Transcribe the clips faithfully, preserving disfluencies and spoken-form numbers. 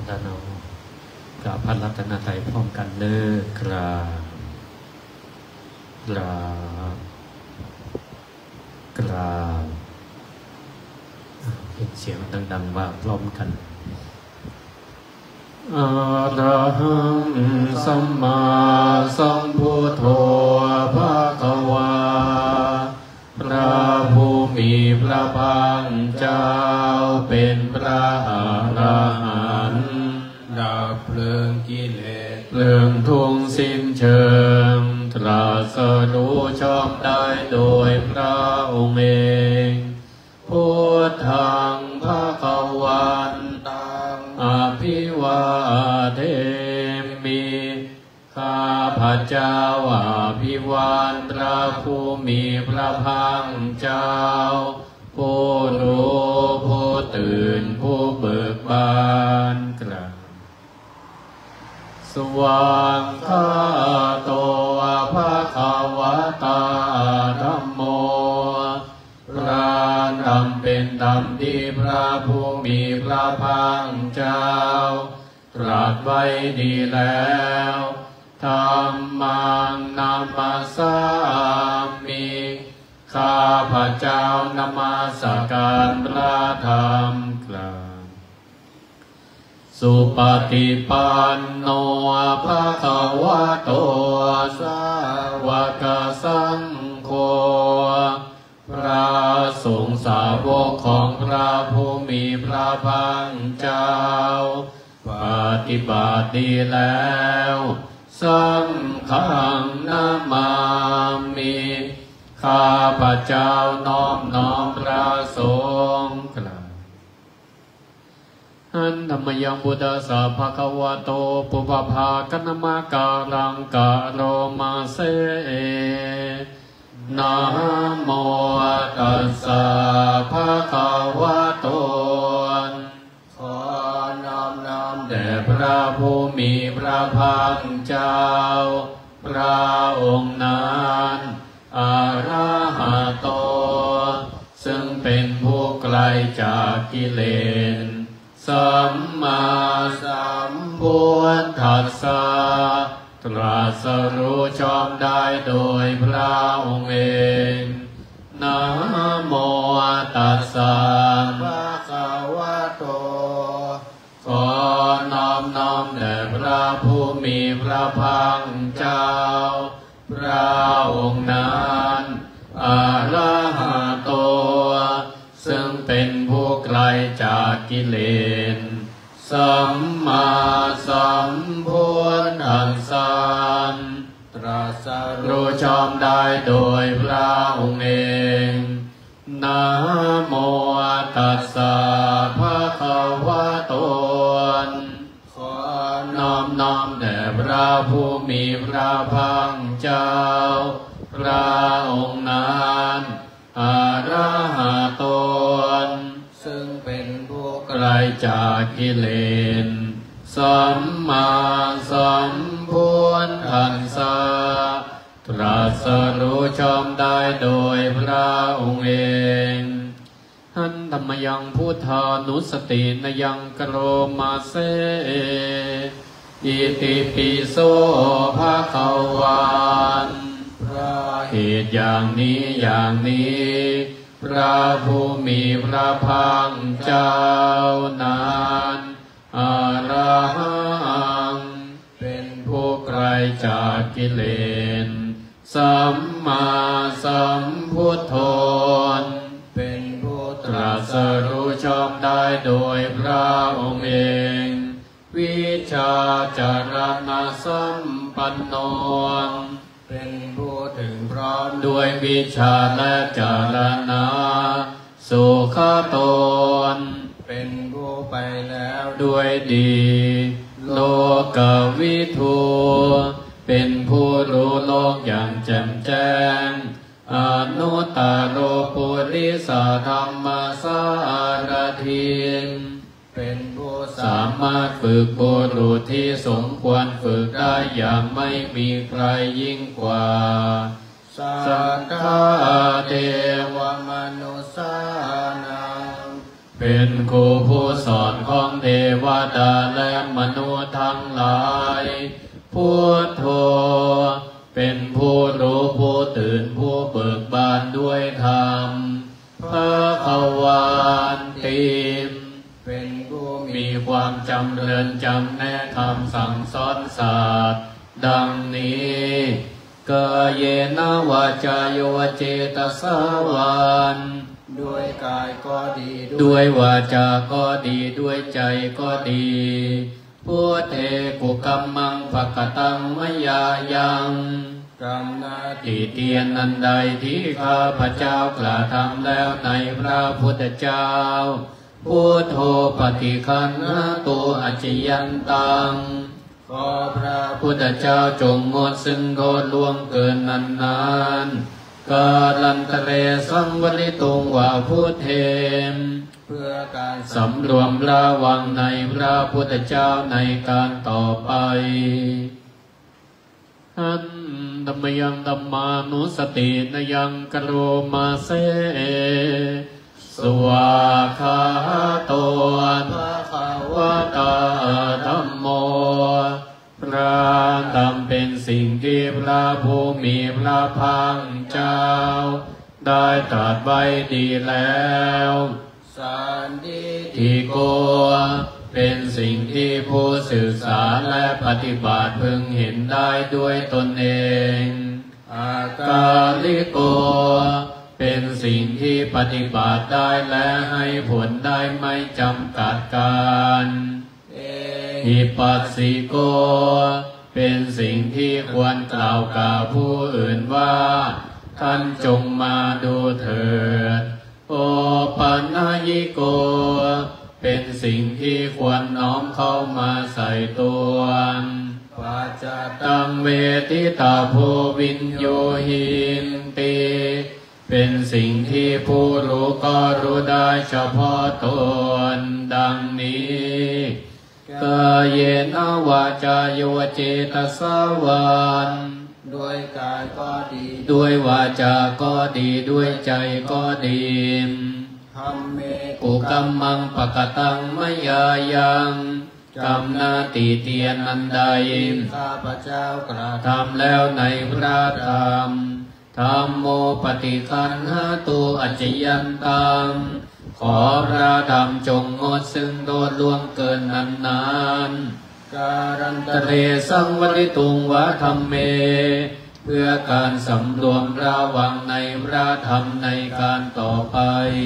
ด้านเอากับพระรัตนตรัยพร้อมกันเด้อกราบกราบกราบเป็นเสียงดังๆว่าพร้อมกันอะระหังสัมมาสัมพุทโธภะคะวาพระผู้มีพระภาคเจ้าเป็นพระอรหันต์ดับเพลิงกิเลสเพลิงทุกสิ้นเชิงตรัสรู้ชอบได้โดยพระองค์เองพุทธังภะคะวันตังอภิวาเทมิข้าพระเจ้าอภิวาทพระผู้มีพระภาคเจ้าผู้รู้ผู้ตื่นผู้เบิกบานกล่าวสวากขาโตภะคะวะตาธัมโมพระธรรมเป็นธรรมที่พระผู้มีพระภาคเจ้าตรัสไว้ดีแล้วธัมมังนัมมัสสามิข้าพระเจ้านมัสการพระธรรมกล่าวสุปฏิปันโนภะคะวะโตสาวกสังโฆพระสงฆ์สาวกของพระผู้มีพระภาคเจ้าปฏิบัติดีแล้วสังฆังนามามิข้าพระเจ้าน้อมน้อมพระสงฆ์กล่าวอันธรรมยังบุตตะสะภะคะวะโตปุพพากัณมะการังกะโรมาเสนะโมตัสสะภะคะวะโตขอนอบน้อมแด่พระผู้มีพระภาคเจ้าพระองค์นั้นอะระหะโตซึ่งเป็นผู้ไกลจากกิเลสสัมมาสัมพุทธัสสะตรัสรู้ชอบได้โดยพระองค์เองนะโมตัสสะภะคะวะโตขอนอบน้อมแด่พระผู้มีพระภาคเจ้าพระองค์นั้นอะระหะโตซึ่งเป็นผู้ไกลจากกิเลสสัมมาสัมพุทธัสสะตรัสรู้ชอบได้โดยพระองค์เองนะโมตัสสะภะคะวะโตขอนอบน้อมแด่พระผู้มีพระภาคเจ้าพระองค์นั้นอะระหะโตซึ่งเป็นผู้ไกลจากกิเลสสัมมาสัมพุทธัสสะตรัสรู้ชอบได้โดยพระองค์เองหันธรรมยังพุทธานุสตินยังกโรมาเสอิติปิโสภะคะวันพระเหตุอย่างนี้อย่างนี้พระผู้มีพระภาคเจ้านั้นอะระหังเป็นผู้ไกลจากกิเลสสัมมาสัมพุทโธเป็นผู้ตรัสรู้ชอบได้โดยพระองค์เองวิชาจารณะสัมปันโนเป็นผู้ถึงพร้อมด้วยวิชาและจารณะสุขโตนเป็นผู้ไปแล้วด้วยดีโลกวิทูเป็นผู้รู้โลกอย่างแจ่มแจ้งอนุตตโรปุริสธรรมสารถิเป็นผู้สามารถฝึกบุรุษที่สมควรฝึกได้อย่างไม่มีใครยิ่งกว่าสัทธาเทวมนุษสานังเป็นครูผู้สอนของเทวดาและมนุษย์ทั้งหลายพุทโธเป็นผู้รู้ผู้ตื่นผู้เบิกบานด้วยธรรมพระขวานติมเป็นผู้มีความจำเริญจำแนกคำสั่งสอนศาสตร์ดังนี้กายเยนะวาจาโยเจตสาวานด้วยกายก็ดีด้วยวาจาก็ดีด้วยใจก็ดีพุทเทกุกัมมังภกตังมยายังกรรมนาติเตียนนันใดที่ข้าพเจ้ากล่าวทำแล้วในพระพุทธเจ้าพุทโธปฏิคันหตัวอจยันตังขอพระพุทธเจ้าจงงดซึ่งโทษล่วงเกินนานนานกาลันตะเรสังวริตุงวาพุทเทมเพื่อการสำรวมระวังในพระพุทธเจ้าในการต่อไปอันธัมมยังธัมมานุสตินยังกโรมาเสสวาคาโตภะคะวะตาธัมโมพระธรรมเป็นสิ่งที่พระผู้มีพระภาคเจ้าได้ตรัสไว้ดีแล้วสันทิโกเป็นสิ่งที่ผู้ศึกษาและปฏิบัติพึงเห็นได้ด้วยตนเองอากาลิโกเป็นสิ่งที่ปฏิบัติได้และให้ผลได้ไม่จำกัดการหิปัสสิโกเป็นสิ่งที่ควรกล่าวกับผู้อื่นว่าท่านจงมาดูเถิดโอปัญญิโกเป็นสิ่งที่ควรน้อมเข้ามาใส่ตัวปัจจตังเวทิตาโพวินโยหินติเป็นสิ่งที่ผู้รู้ก็รู้ได้เฉพาะตนดังนี้กายเยนะวาจาโยเจตสาวานด้วยกายก็ดีด้วยวาจาก็ดีด้วยใจก็ดีธัมเมกุกัมมังภกตังมยายังกรรมนาติเตียนนันใดข้าพเจ้ากระทำแล้วในพระธรรมธัมโมปฏิคันหตุอจยันตังขอพระธรรมจงงดซึ่งโทษล่วงเกินนานนานการันตเรสังวริตุงวะธัมเมเพื่อการสำรวมระวังในพระธรรมในการต่อไป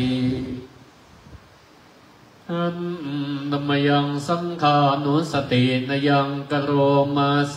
อันธัมมยังสังฆานุสตินยังกโรมาเส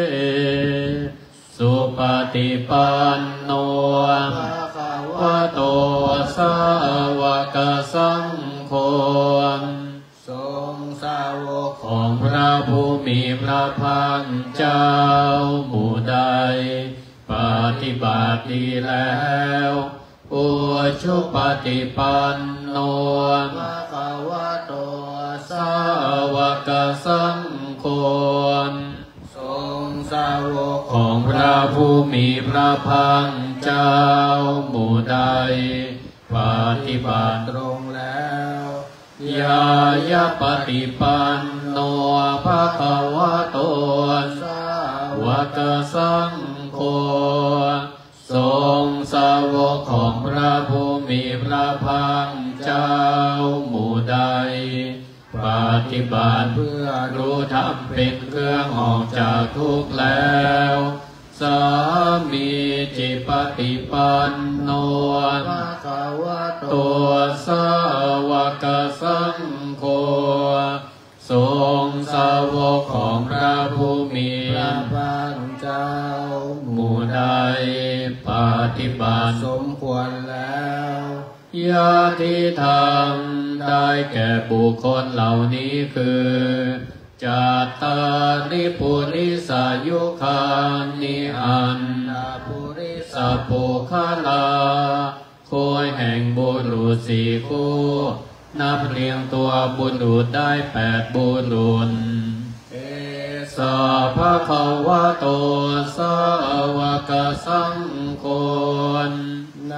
สุปฏิปันโนภะคะวะโตสาวกสังโฆทรงสาวกของพระผู้มีพระภาคเจ้าหมู่ใดปฏิบัติดีแล้วอุชุปฏิปันโนภะคะวะโตสาวกสังโฆทรงสาวกของพระผู้มีพระภาคเจ้าหมู่ใดปฏิบัติตรงแล้วยายะปฏิปันโนภะคะวะโตสาวกสังโฆทรงสาวกของพระผู้มีพระภาคเจ้าหมู่ใดปฏิบัติเพื่อรู้ธรรมเป็นเครื่องออกจากทุกข์แล้วสามีจิปฏิปันโนภะคะวะโตสาวกสังโฆทรงสาวกของพระผู้มีพระภาคเจ้าหมู่ใดปฏิบัติสมควรแล้วญาติธรรมได้แก่บุคคลเหล่านี้คือจัตตาริปุริสายุคานิอันดาปุริสาปุคลาโคยแห่งบุรุษสี่คู่นับเรียงตัวบุรุษได้แปดบุรุษเอสาภะคะวะโตสาวกสังโฆนา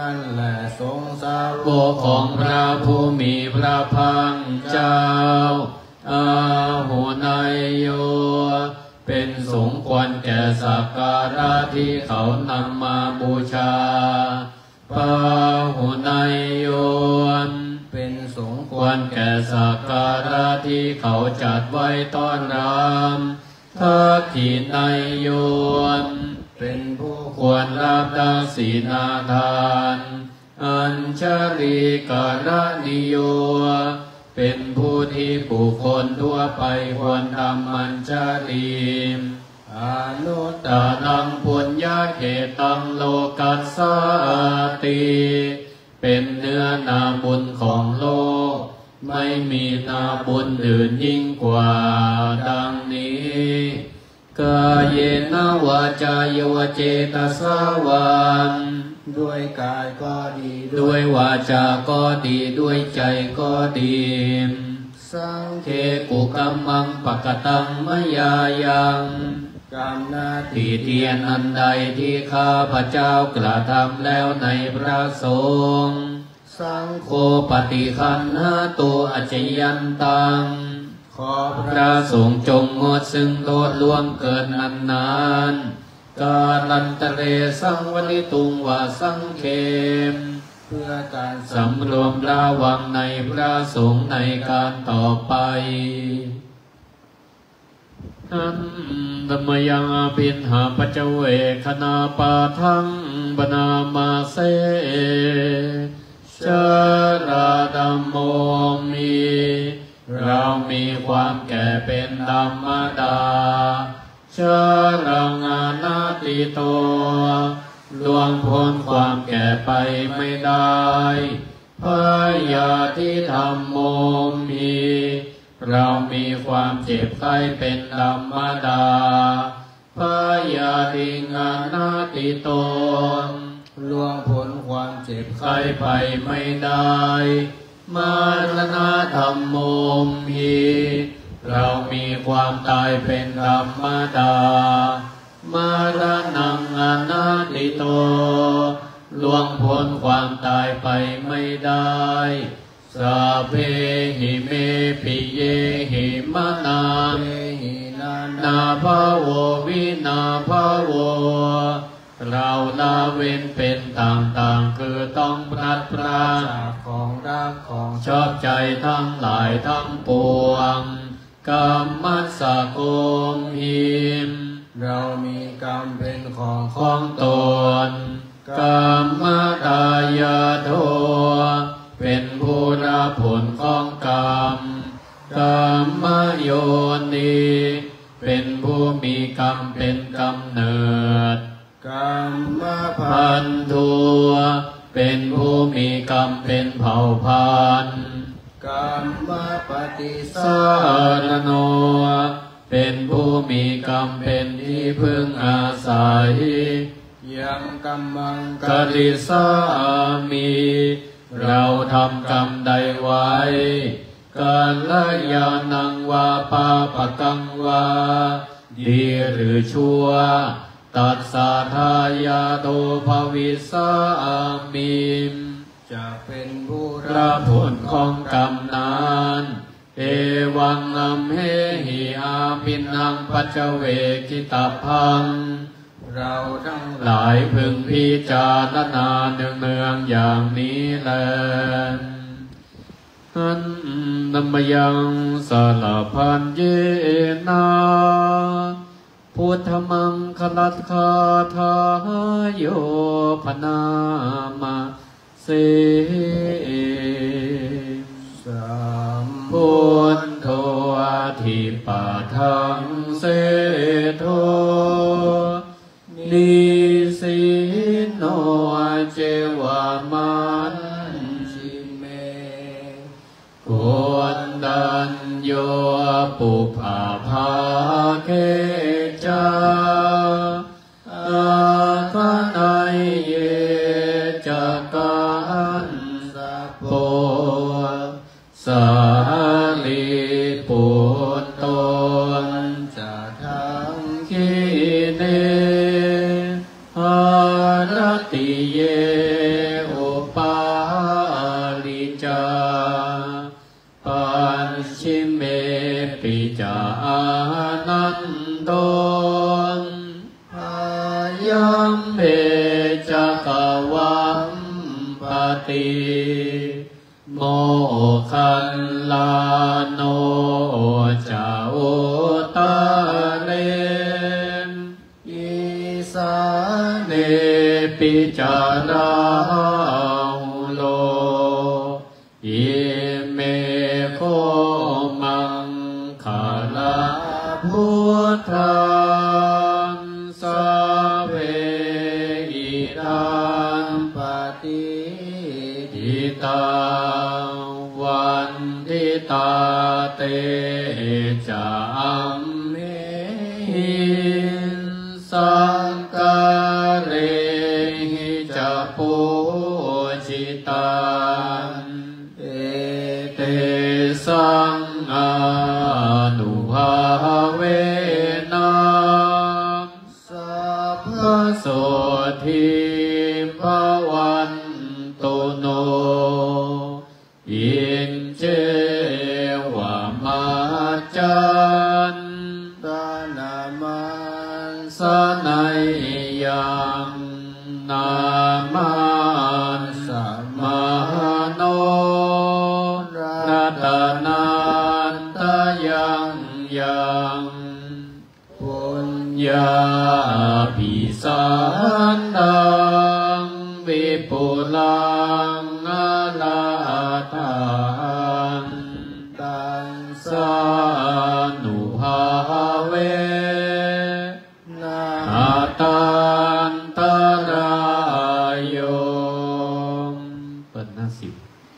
นั่นแหละสงฆ์สาวกของพระผู้มีพระภาคเจ้าอาหุนายโยเป็นสงฆ์ควรแก่สักการะที่เขานำมาบูชาพาหุนายโยเป็นสงฆ์ควรแก่สักการะที่เขาจัดไว้ต้อนรับทักขินายโยเป็นผู้ควรรับดังศีนาทานอัญชลีการนิโยเป็นผู้ที่บุคคลทั่วไปควรทำอัญชลีอนุตตตานังปุญญาเขตังโลกัสสติเป็นเนื้อนาบุญของโลกไม่มีนาบุญอื่นยิ่งกว่าดังนี้กายเยนะวาจายวเจตสาวันด้วยกายก็ดีด้วยวาจาก็ดีด้วยใจก็ดีสังเคกุกัมมังปะกตังมยายังกรรมหน้าที่เทียนอันใดที่ข้าพเจ้ากระทำแล้วในพระสงฆ์สังโฆปฏิคันหาตัวอัจจยันตังขอพระสงฆ์จงงดซึ่งโทษล่วงเกินนานนานกาลันตะเรสังวลิตุงวาสังเขมเพื่อการสำรวมระวังในพระสงฆ์ในการต่อไปอันธรรมยังอภินหาปัจเจเวคณาปาทังบนามาเสชาราดัมโมมีเรามีความแก่เป็นธรรมดาชารังอนาติโตล่วงพ้นความแก่ไปไม่ได้พยาธิธรรมโมมีเรามีความเจ็บไข้เป็นธรรมดาพยาธิงานาติโตล่วงพ้นความเจ็บไข้ไปไม่ได้มรณะธรรมโมมีเรามีความตายเป็นธรรมดามรณังอนาติโตล่วงพ้นความตายไปไม่ได้สัพเพหิเมปิเยหิมนานาภโววินาภโวเราละเว้นเป็นต่างๆคือต้องพลัดพรากจากของรักของชอบใจทั้งหลายทั้งปวงกรรมัสสะโกมหิมเรามีกรรมเป็นของของตนกรรมตายาโทเป็นผู้รับผลของกรรมกรรมโยนีเป็นผู้มีกรรมเป็นกำเนิดกรรมพันธุเป็นผู้มีกรรมเป็นเผ่าพันธุ์กรรมปฏิสารโนเป็นผู้มีกรรมเป็นที่พึ่งอาศัยยังกรรมังกริสามีเราทำกรรมใดไว้กาลยานังวาปาปะกังวาดีหรือชั่วตัสสะทายาโตภวิสามิมจะเป็นผู้รับผลของกรรมนั้นเอวังอัมเหหิอาปินังปัจเจเวกิตาพังเราทั้งหลายพึงพิจารณาเนืองเนืองอย่างนี้แลอันนัมยังสารพันเยนาพุทธมังคลัตคาทาโยพนามาเสสัมพุทโธทิปะทังเสโทนิสิโนเจวามันชิเมโกนดันโยปุภาภาเคจาอาคาไนเยจักกันสัพโพสาลีปุตโตนจะทังคิเนหารติเยโอปัญชิเมปิจานันโตอายัมเมจักวัมปติโมคัลลาโนจาโอตาเรนอิสาเนปิจาราโลอิเมโคมังคาลาพุทธังสเวอิรังปฏิทิตาวันทิตาเตจามเมหินสังกาเรหิจะปูจิตาเอเตสังอานุภาเวนะสัพพโสทิภวันตุโนอินเจวะมาจันตานามันสนัยยังนามันสัมมาโนรัตนันตยังยังปุญญาภิสันตังวิปุลังอาลาทังตังสานุภาเวนาตันตรายโยเปิดหน้าสิบ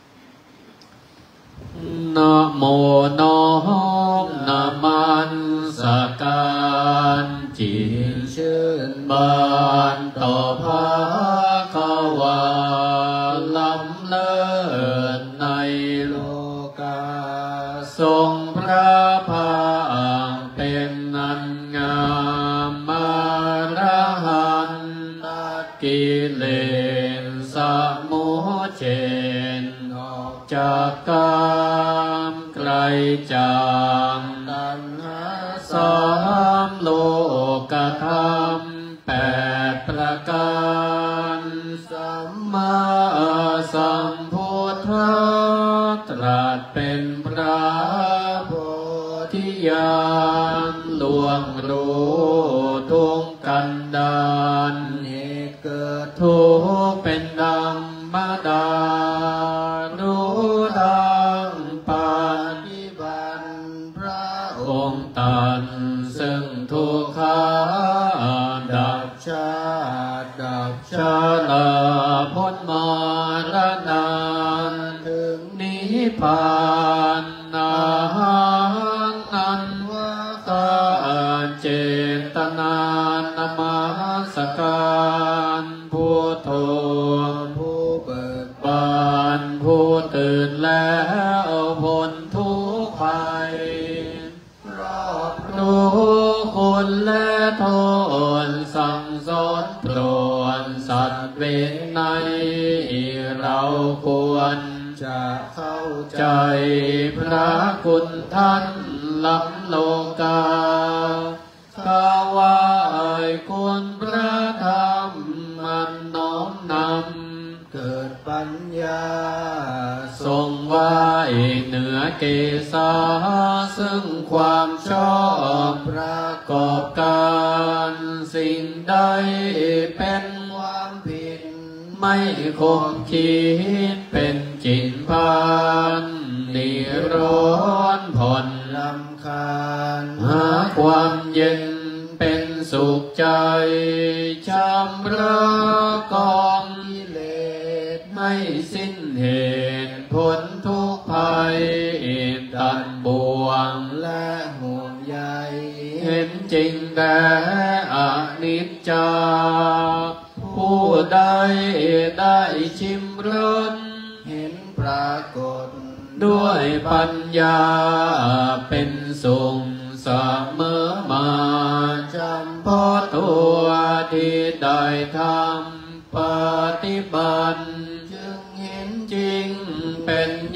นะโมน้อมนามันสการจิตชื่นบานต่อพระขวาล้ำเลิศในโลกาทรงพระภาคเป็นอันงามมาระหันตัดกิเลสสมุเฉดออกจากกามไกลจากตัณหาสามโลกธรรมแปดประการสัมมาสัมพุทธะตรัสเป็นพระโพธิญาณล่วงรู้ทุกกันดารเหตุเกิดทุกข์เป็นธรรมดารู้ทางปฏิบัติพระองค์ตันซึ่งทุกขาดับชาติดับชาลาพ้นมรณะถึงนิพพานนานันวะกาเจตนานมัสการพุทโธผู้เบิกบานผู้ตื่นแล้วพ้นทุกข์ภัยรอบรู้คุณและโทษสั่งสอนโปรดสัตว์เวรในเราควรจะเข้าใจพระคุณท่านล้ำโลกาข้าว่าคุณพระธรรมมันน้อมนำเกิดปัญญาทรงไว้เหนือเกศาซึ่งความชอบประกอบการสิ่งใดเป็นความผิดไม่คงคิดเป็นจิตพานนิร้อนผ่อนลำคาญหาความเย็นเป็นสุขใจชำระกองกิเลสให้สิ้นเหตุพ้นทุกข์ภัยตัดบ่วงและห่วงใยเห็นจริงแต่อนิจจาผู้ใดได้ชิมรสเห็นปรากฏด้วยปัญญาเป็นสุขเสมอมาจำเพาะตัวที่ได้ทำปฏิบัติจึงเห็นจริงเป็นญา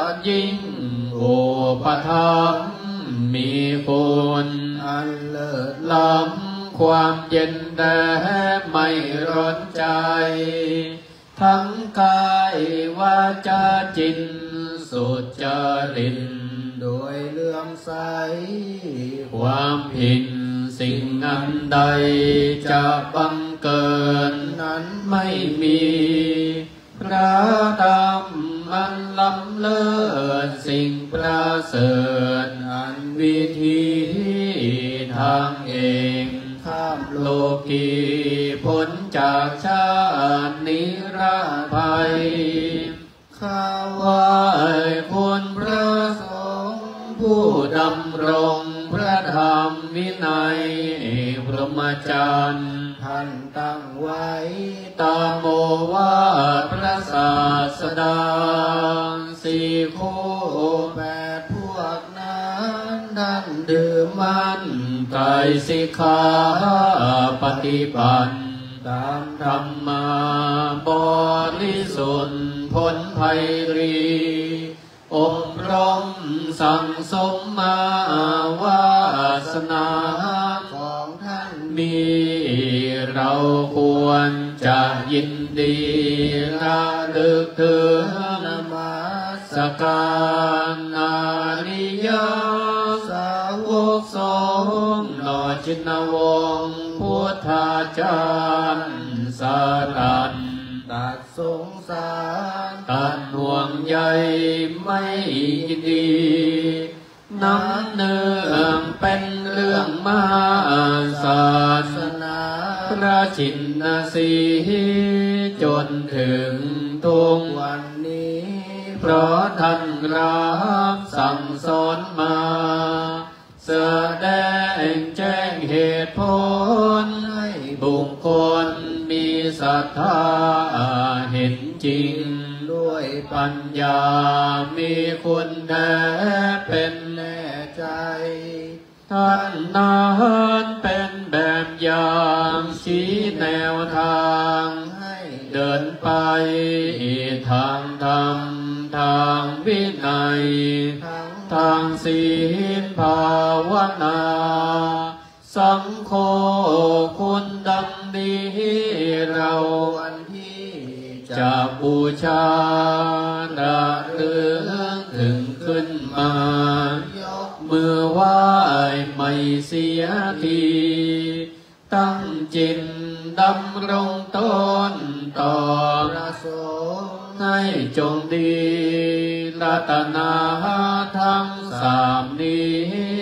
ยิ่งอุปถัมภ์มีคุณอันเลิศล้ำความเย็นแด่ไม่ร้อนใจทั้งกายวาจาจิตสุจริตโดยเลื่อมใสความผิดสิ่งอันใดจะบังเกิดนั้นไม่มีพระธรรมมันล้ำเลิศสิ่งประเสริฐอันวิธีทางเองข้ามโลกีพ้นจากชาตินิรภัยข้าว่าคุณพระสงฆ์ผู้ดำรงพระธรรมวินัยพรหมจรรย์ท่านตั้งไว้ตามโอวาทพระศาสดาสี่คู่แปดพวกนั้นท่านดื่มมันไตรสิกขาปฏิบัติตามธรรมาบริสุทธิ์พ้นภัยรีอบรมสั่งสมมาวาสนาของท่านมีเราควรจะยินดีระลึกถึงนมัสการอาริยสาวกสงฆ์นอชินวงศ์พุทธาจารย์สารันตัดสงสารตัดห่วงใยไม่ยินดีน้ำเนืองเป็นเรื่องมหาศาสนาพระชินสีจนถึงทุกวันนี้เพราะท่านรับสั่งสอนมาแสดงแจ้งเหตุผลให้บุคคลมีศรัทธาเห็นจริงด้วยปัญญามีคุณแท้เป็นแน่ใจท่านนั้นเป็นแบบอย่างชี้แนวทางให้เดินไปทางธรรมทางวินัยทางศีลภาวนาสังโฆคุณดังนี้เราวันที่จะบูชาระลึกถึงขึ้นมายกมือไหว้ไม่เสียทีตั้งจิตดำรงตนต่อพระสงฆ์ให้จงดีรัตนาทั้งสามนี้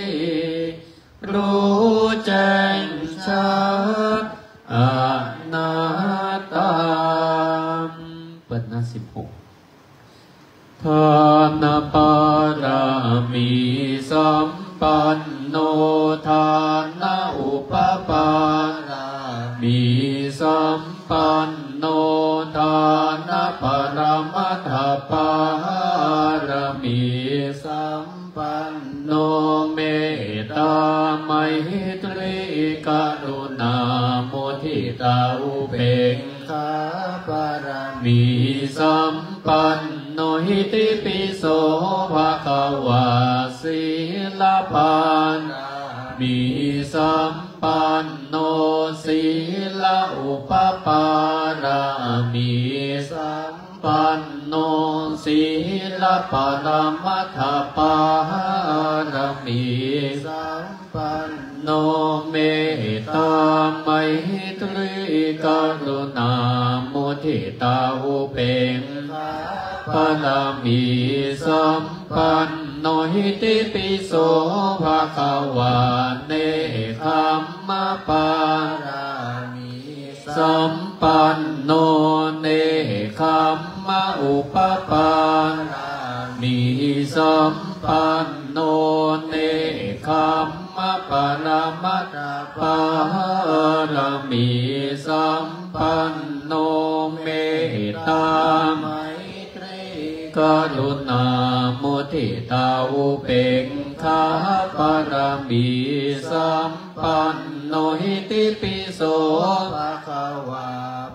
รู้แจ้งชัดอนัตตาเปิดหน้าสิบหกทานปารามีสัมปันโนทานาอุปปารามีสัมปันโนทานาปรมัตถปารมีสัมปันโนเมตตาไมตรีกรุณาโมทิตาอุเบกขาปารมีมีสัมปันโนหิติปิโสภะคะวาศีลปานมีสัมปันโนศีลอุปปารามีสัมปันโนศีลปรมัตถปารมีสัมปันโนเมตตาไมตรีกรุณาโมทิตาอุเบกขาปารมีสัมปันโนหิติปิโสภะคะวาเนคัมมะปารามีสัมปันโนเนคัมมะอุปปารามีสัมปันโนเนคัมมะปรมัตถปารมีสัมปันโนเมตตาไมตรีกรุณาโมทิตาอุเบกขาปารมีสัมปันโนหิติปิโสภะคะวาป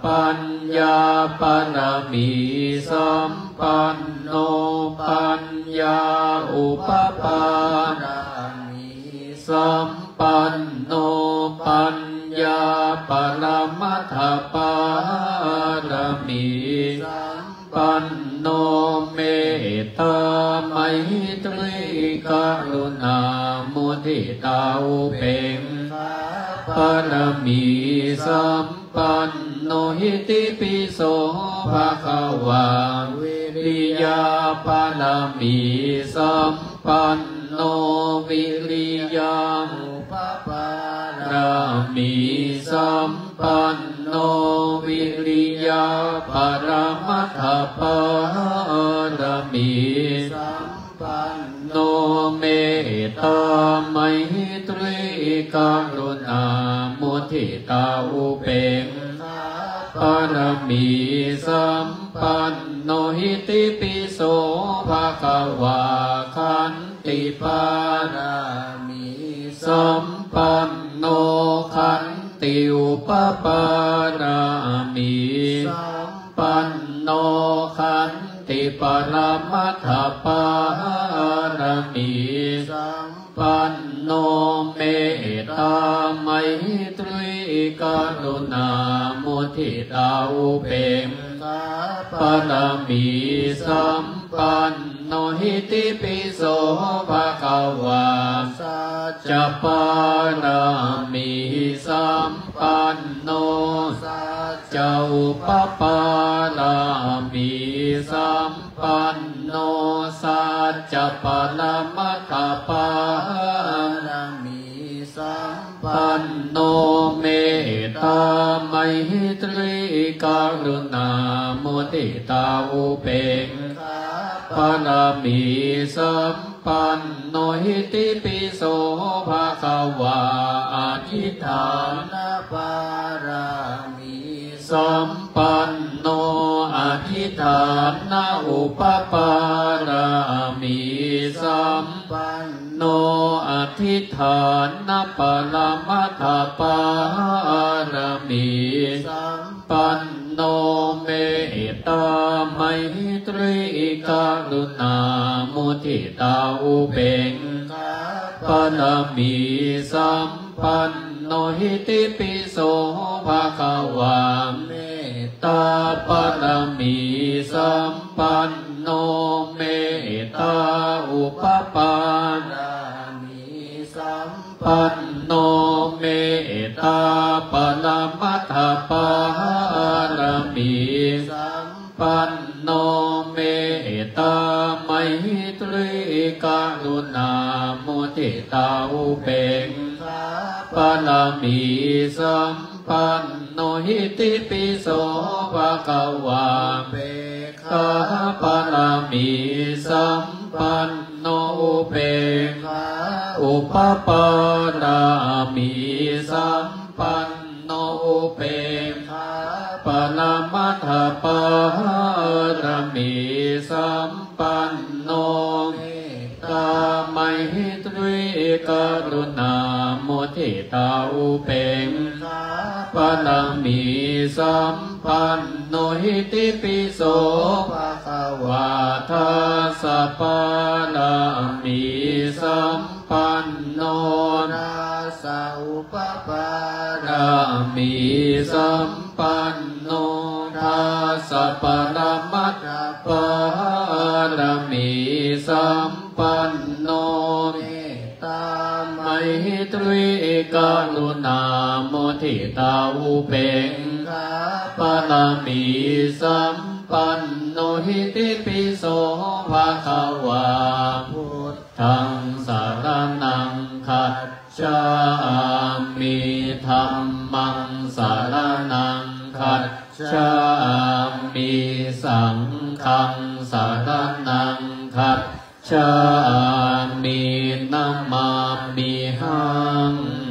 ปัญญาปรมีสัมปันโนปัญญาอุปปารมีสัมปันโนปัญญาปรมัตถปารมีสัมปันโนเมตตาไมตรีกรุณามุทิตาอุเบกขาปรมีสัมปันโนหิติปิโสภะคะวาวิริยาปรมีสัมปันโนวิริยาอุปปารมีสัมปันโนวิริยาปรมัตถปารมีสัมปันโนเมตตาไมตรีกรุณามุทิตาอุเบกขาปรมีสัมปันโนหิติปิโสภะคะวาขันติปารามีสัมปันโนขันติอุปปารามีสัมปันโนขันติปรมัตถปารมีสัมปันโนเมตตาไมตรีกรุณามุทิตาอุเบกขาปรมีสัมปันโนหิติปิโสภะคะวาสัจจปารามีสัมปันโนสัจจอุปปารามีสัมปันโนสัจจปรมัตถปารมีสัมปันโนเมตตาไมตรีกรุณามุทิตาอุเบกขาปรมีสัมปันโนหิติปิโสภะคะวาอธิฐานปารามีสัมปันโนอธิฐานอุปปารามีสัมปันโนอธิฐานปรมัตถปารมีสัมปันโนเมตตาไมตรีกรุณามุทิตาอุเบกขาปรมีสัมปันโนหิติปิโสภะคะวาเมตตาปรมีสัมปันโนเมตตาอุปปารามีสัมปันโนเมตตาปรมัตถปารมีสัมปันโนเมตตาไมตรีกรุณามุทิตาอุเบกขาปรมีสัมปันโนหิติปิโสภะคะวาเบกขาปรมีสัมปันโนอุเบกขาอุปปารามีสัมปันโนอุเบกขาปรมัตถปารมีสัมปันโนเมตตาไมตรีกรุณามุทิตาอุเบกขาปรมีสัมปันโนหิติปิโสภะคะวาทัสสะปารามีสัมปันโนนาสะอุปปารามีสัมปันโนทัสสะปรมัตถปารมีสัมปันโนเมตตาไมตรีกรุณามุทิตาอุเบกขาปรมีสัมปันโนหิติปิโสภะคะวาพุทธังสรณังคัจฉามิธัมมังสรณังคัจฉามิสังฆังสรณังคัจฉามินัมมามิหัง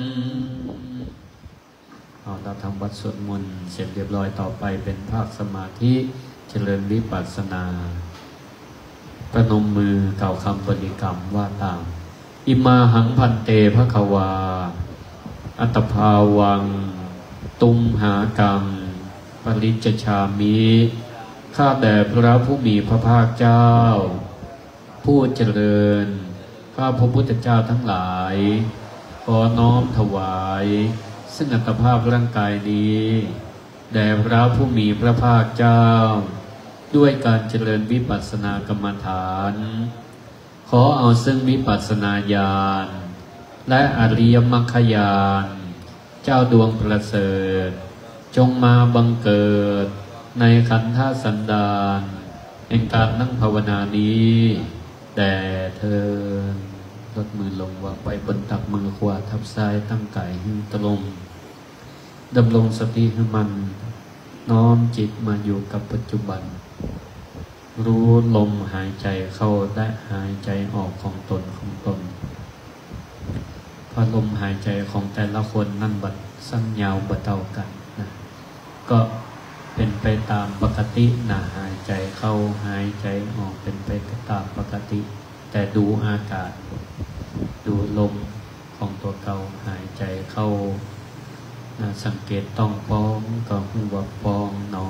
เอาเราทำวัดสวดมนต์เสร็จเรียบร้อยต่อไปเป็นภาคสมาธิเจริญวิปัสสนาประนมมือกล่าวคำบริกรรมว่าตามอิมาหังพันเตภควาอัตภาวังตุมหากังปริจจฉามิข้าแต่พระผู้มีพระภาคเจ้าผู้เจริญข้าพระพุทธเจ้าทั้งหลายขอน้อมถวายซึ่งอัตภาพร่างกายนี้แด่พระผู้มีพระภาคเจ้าด้วยการเจริญวิปัสสนากรรมฐานขอเอาซึ่งวิปัสสนาญาณและอริยมรรคญาณเจ้าดวงประเสริฐจงมาบังเกิดในขันธสันดานแห่งการนั่งภาวนานี้แด่เธอลดมือลงวางไว้บนตักมือขวาทับซ้ายตั้งกายให้ตรงดำรงสติให้มันน้อมจิตมาอยู่กับปัจจุบันรู้ลมหายใจเข้าและหายใจออกของตนของตนพอลมหายใจของแต่ละคนนั่นบัดสั้นยาวบัดเท่ากันนะก็เป็นไปตามปกตินะหายใจเข้าหายใจออกเป็นไปตามปกติแต่ดูอากาศดูลมของตัวเก่าหายใจเข้านะสังเกตต้องป้องก็หัวป้องหนอ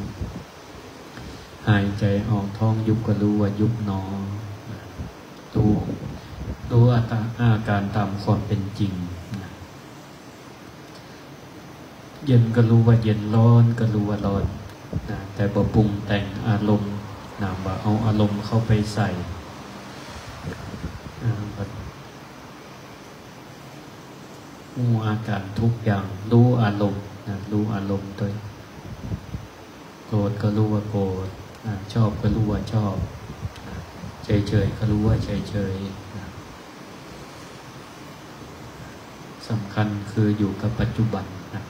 หายใจออกท้องยุบก็รู้ว่ายุบหนอดูดูอาการตามความเป็นจริงนะเย็นก็รู้ว่าเย็นร้อนก็รู้ว่าร้อนนะแต่บ่ปรุงแต่งอารมณ์นะว่าเอาอารมณ์เข้าไปใส่รู้อาการทุกอย่างรู้อารมณ์นะรู้อารมณ์ตัวโกรธก็รู้ว่าโกรธชอบก็รู้ว่าชอบเฉยเฉยก็รู้ว่าเฉยเฉยสำคัญคืออยู่กับปัจจุบันนะ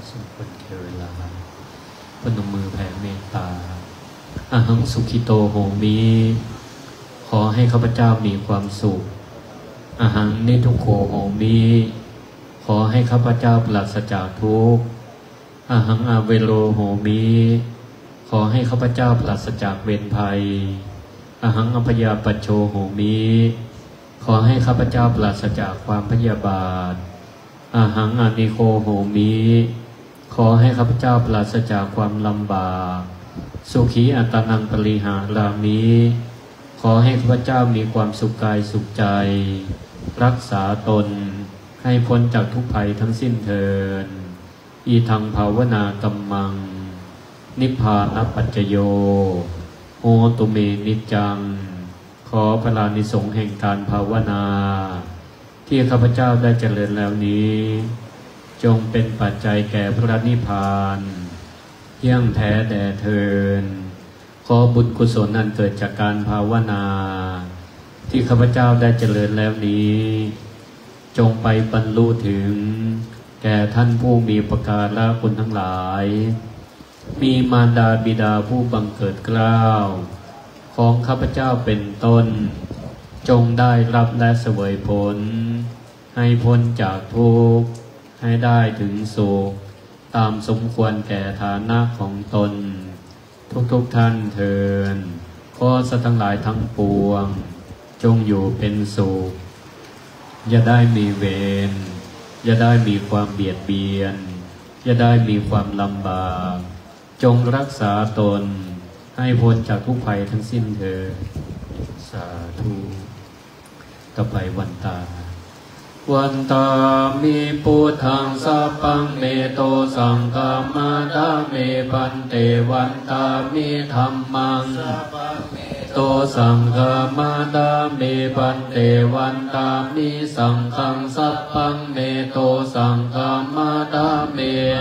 สมควรแก่เวลาพนมมือแผ่เมตตาอาหังสุขิโตโหมิขอให้ข้าพเจ้ามีความสุขอาหังนิทุกโขโหมิขอให้ข้าพเจ้าปราศจากทุกข์อาหังอาเวโรโหมิขอให้ข้าพเจ้าปราศจากเวรภัยอาหังอภยาปัจโชโหมิขอให้ข้าพเจ้าปราศจากความพยาบาทอาหังอานิโคโหมิขอให้ข้าพเจ้าปราศจากความลำบากสุขีอัตนังปริหารามิขอให้ข้าพเจ้ามีความสุขกายสุขใจรักษาตนให้พ้นจากทุกภัยทั้งสิ้นเถิดอีทังภาวนากัมมังนิพพานปัจจโยโหตุเมนิจจังขอพลานิสงส์แห่งการภาวนาที่ข้าพเจ้าได้เจริญแล้วนี้จงเป็นปัจจัยแก่พระนิพพานเที่ยงแท้แด่เทินขอบุญกุศลนั้นเกิดจากการภาวนาที่ข้าพเจ้าได้เจริญแล้วนี้จงไปบรรลุถึงแก่ท่านผู้มีอุปการะคุณทั้งหลายมีมารดาบิดาผู้บังเกิดเกล้าของข้าพเจ้าเป็นต้นจงได้รับและเสวยผลให้พ้นจากทุกข์ให้ได้ถึงสุขตามสมควรแก่ฐานะของตนทุกๆท่านเทินขอสัตว์ทั้งหลายทั้งปวงจงอยู่เป็นสุขอย่าได้มีเวรอย่าได้มีความเบียดเบียนอย่าได้มีความลำบากจงรักษาตนให้พ้นจากทุกภัยทั้งสิ้นเถิดสาธุต่อไปวันตาวันตามีพุทธังสัพพังเมโตสังฆมาดาเมปันเตวันตามีธัมมังโตสังฆมาดาเมปันเตวันตามิสังฆังสัพพังเมโตสังฆมาดาเม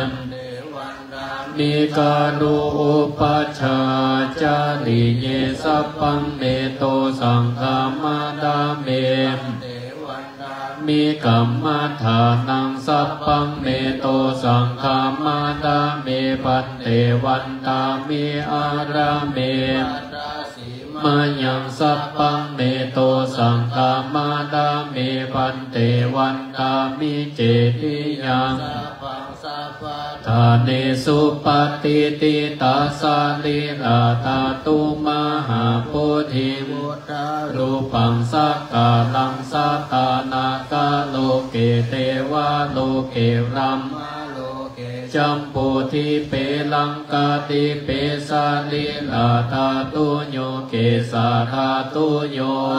มีการุอุปัชฌาจาริเยสัพพังเมโตสังฆมาดาเมมีกัมมัฏฐานังสัพพังเมโตสังฆมาดาเมปันเตวันตามิอาราเมมายังสัพพังเมโตสังฆมาดาเมปันเตวันตามิเจติยังทาเนสุปฏิติตาสาลิลาตาตุมหาโพธิวุตารูปังสักกาลังสัตตานากาโลเกเทวาโลเกรัมจัมปุทิเปลังกาติเปสาลิลาตาตุโยเกสาธาตุโย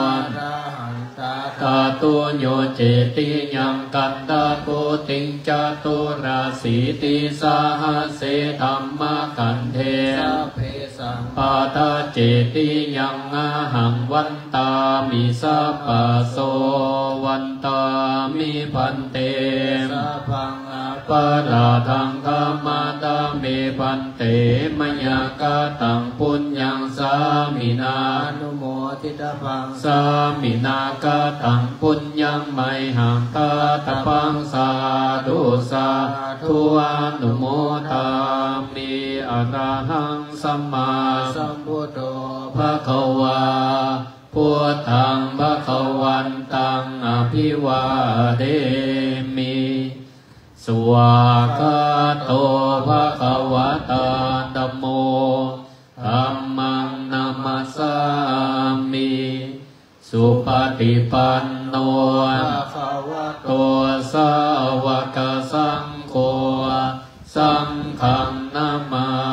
ตาตุโยเจติยังกันตาโกติงจตุราสีติสาหเสธัมมะกันเทปาทาเจติยังอาหังวันตามิสัพพโสวันตามิพันเตปาราทังธรรมตาเมพันเตมยากาตังปุญญังสามินานุโมทิตาพังสามินากาตังปุญญังไมหังตาตะปังสาธุสาธุอนุโมทามิอะระหังสัมมาสัมพุทโธภควาพุทธังภควันตังอภิวาเทมิสวากขาโตภควตาธัมโมธัมมังนามัสสามิสุปฏิปันโนภควโตสาวกสังโฆสังฆังนามา